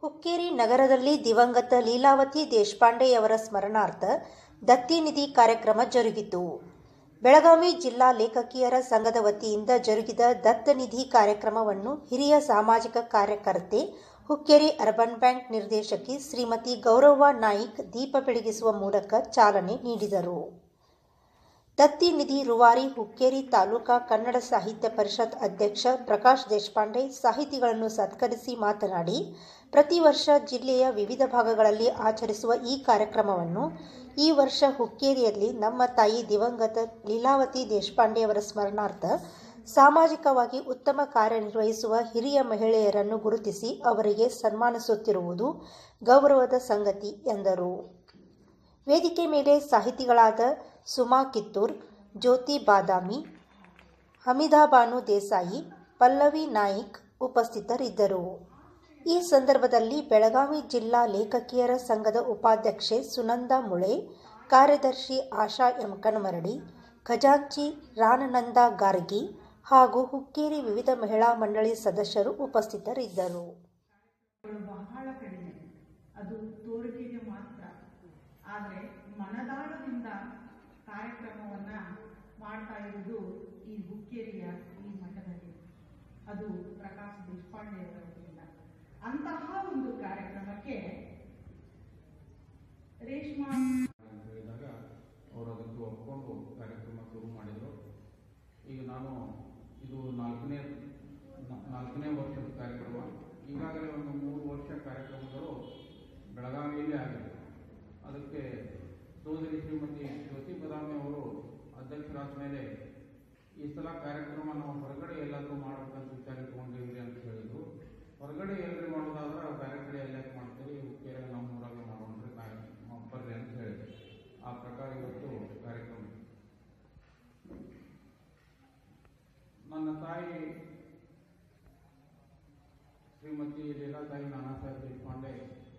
ಹುಕ್ಕೇರಿ ನಗರದಲ್ಲಿ ದಿವಂಗತ ಲೀಲಾವತಿ ದೇಶಪಾಂಡೆಯವರ ಸ್ಮರಣಾರ್ಥ ದತ್ತಿನಿಧಿ ಕಾರ್ಯಕ್ರಮ ಜರುಗಿತು. ಬೆಳಗಾವಿ ಜಿಲ್ಲಾ ಲೇಖಕಿಯರ ಸಂಘದ ವತಿಯಿಂದ ಜರುಗಿದ ದತ್ತನಿಧಿ ಕಾರ್ಯಕ್ರಮವನ್ನು ಹಿರಿಯ ಸಾಮಾಜಿಕ ಕಾರ್ಯಕರ್ತೆ, ಹುಕ್ಕೇರಿ ಅರ್ಬನ್ ಬ್ಯಾಂಕ್ ನಿರ್ದೇಶಕಿ ಶ್ರೀಮತಿ ಗೌರವ್ವ ನಾಯ್ಕ್ ದೀಪ ಬೆಳಗಿಸುವ ಮೂಲಕ ಚಾಲನೆ ನೀಡಿದರು. ದತ್ತಿನಿಧಿ ರೂವಾರಿ ಹುಕ್ಕೇರಿ ತಾಲೂಕಾ ಕನ್ನಡ ಸಾಹಿತ್ಯ ಪರಿಷತ್ ಅಧ್ಯಕ್ಷ ಪ್ರಕಾಶ್ ದೇಶಪಾಂಡೆ ಸಾಹಿತಿಗಳನ್ನು ಸತ್ಕರಿಸಿ ಮಾತನಾಡಿ, ಪ್ರತಿ ವರ್ಷ ಜಿಲ್ಲೆಯ ವಿವಿಧ ಭಾಗಗಳಲ್ಲಿ ಆಚರಿಸುವ ಈ ಕಾರ್ಯಕ್ರಮವನ್ನು ಈ ವರ್ಷ ಹುಕ್ಕೇರಿಯಲ್ಲಿ ನಮ್ಮ ತಾಯಿ ದಿವಂಗತ ಲೀಲಾವತಿ ದೇಶಪಾಂಡೆಯವರ ಸ್ಮರಣಾರ್ಥ ಸಾಮಾಜಿಕವಾಗಿ ಉತ್ತಮ ಕಾರ್ಯನಿರ್ವಹಿಸುವ ಹಿರಿಯ ಮಹಿಳೆಯರನ್ನು ಗುರುತಿಸಿ ಅವರಿಗೆ ಸನ್ಮಾನಿಸುತ್ತಿರುವುದು ಗೌರವದ ಸಂಗತಿ ಎಂದರು. ವೇದಿಕೆ ಮೇಲೆ ಸಾಹಿತಿಗಳಾದ ಸುಮಾ ಕಿತ್ತೂರ್, ಜ್ಯೋತಿ ಬಾದಾಮಿ, ಹಮೀದಾಬಾನು ದೇಸಾಯಿ, ಪಲ್ಲವಿ ನಾಯ್ಕ್ ಉಪಸ್ಥಿತರಿದ್ದರು. ಈ ಸಂದರ್ಭದಲ್ಲಿ ಬೆಳಗಾವಿ ಜಿಲ್ಲಾ ಲೇಖಕಿಯರ ಸಂಘದ ಉಪಾಧ್ಯಕ್ಷೆ ಸುನಂದಾ ಮುಳೆ, ಕಾರ್ಯದರ್ಶಿ ಆಶಾ ಎಂ ಕನಮರಡಿ, ಖಜಾಂಚಿ ರಾನನಂದ ಗಾರ್ಗಿ ಹಾಗೂ ಹುಕ್ಕೇರಿ ವಿವಿಧ ಮಹಿಳಾ ಮಂಡಳಿ ಸದಸ್ಯರು ಉಪಸ್ಥಿತರಿದ್ದರು. ಬಹಳ ಕಡಿಮೆ, ಅದು ತೋರಿಕೆಗೆ ಮಾತ್ರ. ಆದರೆ ಮನದಾಳದಿಂದ ಕಾರ್ಯಕ್ರಮವನ್ನ ಮಾಡ್ತಾ ಇರುವುದು ಈ ಹುಕ್ಕೇರಿಯ ಈ ಮಠದಲ್ಲಿ, ಅದು ಪ್ರಕಾಶ್ ದೇಶಪಾಂಡೆಯವರ ವತಿಯಿಂದ. ಅಂತಹ ಒಂದು ಕಾರ್ಯಕ್ರಮಕ್ಕೆ ರೇಷ್ಮಾ ಹೇಳಿದಾಗ ಅವರು ಅದಕ್ಕೆ ಒಪ್ಪಿಕೊಂಡು ಕಾರ್ಯಕ್ರಮ ಶುರು ಮಾಡಿದರು. ಈಗ ನಾನು ಇದು ನಾಲ್ಕನೇ ವರ್ಷದ ಕಾರ್ಯಕ್ರಮ. ಈಗಾಗಲೇ ಒಂದು 3 ವರ್ಷ ಕಾರ್ಯಕ್ರಮಗಳು ಬೆಳಗಾವಿಯಲ್ಲಿ ಆಗಿದೆ. ಅದಕ್ಕೆ ಸೋದರಿ ಶ್ರೀಮತಿ ಜ್ಯೋತಿ ಬಾದಾಮಿ ಅವರು ಅಧ್ಯಕ್ಷರಾದ ಮೇಲೆ ಈ ಸಲ ಕಾರ್ಯಕ್ರಮ ನಾವು ಹೊರಗಡೆ ಎಲ್ಲಾದರೂ ಮಾಡಬೇಕಂತ ವಿಚಾರ ಇಟ್ಕೊಂಡಿದ್ವಿ ಅಂತ ಹೇಳಿದ್ರು. ಹೊರಗಡೆ ಎಲ್ಲರೂ ಮಾಡೋದಾದ್ರೆ ಬೇರೆ ಕಡೆ ಎಲ್ಲಾಕೆ ಮಾಡ್ತೀವಿ, ಹುಕ್ಕೇರಿ ನಮ್ಮ ಊರಾಗ ಮಾಡೋಣ್ರಿ ಬರ್ರಿ ಅಂತ ಹೇಳಿದ್ರು. ಆ ಪ್ರಕಾರ ಇವತ್ತು ಕಾರ್ಯಕ್ರಮ. ನನ್ನ ತಾಯಿ ಶ್ರೀಮತಿ ಲೀಲಾತಾಯಿ ನಾನಾ ಸಾಹೇಬ್ ದೇಶಪಾಂಡೆ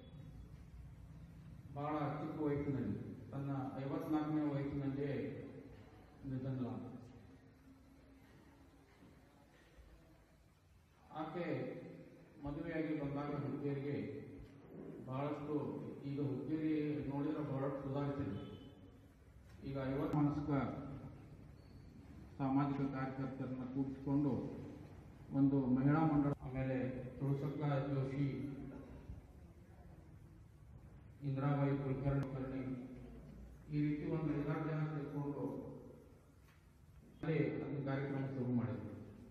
ಬಹಳ ಚಿಕ್ಕ ವಯಸ್ಸಿನಲ್ಲಿ, ತನ್ನ 54ನೇ ವಯಸ್ಸಿನಲ್ಲಿಯೇ ನಿಧನರಾದ. ಆಕೆ ಮದುವೆಯಾಗಿ ಬಂದಾಗ ಹುಕ್ಕೇರಿಗೆ ಬಹಳಷ್ಟು, ಈಗ ಹುಕ್ಕೇರಿ ನೋಡಿದ್ರೆ ಬಹಳಷ್ಟು ಸುಧಾರಿಸಿದೆ. ಈಗ 50 ಮನಸ್ಕ ಸಾಮಾಜಿಕ ಕಾರ್ಯಕರ್ತರನ್ನ ಕೂಡಿಸಿಕೊಂಡು ಒಂದು ಮಹಿಳಾ ಮಂಡಳ, ಆಮೇಲೆ ತುಳಸಕ್ಕ ಜೋಶಿ, ಇಂದಿರಾಬಾಯಿ ಕುಲಕರ್ಣಿ, ಈ ರೀತಿ ಒಂದು 5-6 ಜನ ಸೇರಿಕೊಂಡು ಒಂದು ಕಾರ್ಯಕ್ರಮ ಶುರು ಮಾಡಿದ್ರು.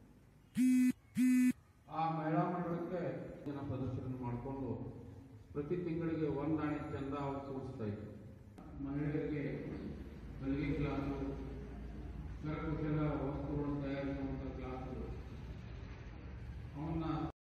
ಆ ಮಹಿಳಾ ಮಂಡಳಕ್ಕೆ ಜನ ಸದಸ್ಯರನ್ನು ಮಾಡಿಕೊಂಡು ಪ್ರತಿ ತಿಂಗಳಿಗೆ 1 ನಾಣ್ಯ ಚಂದ ಅವ್ರು ಕೂಡಿಸ್ತಾ ಇದ್ರು. ಮಹಿಳೆಯರಿಗೆ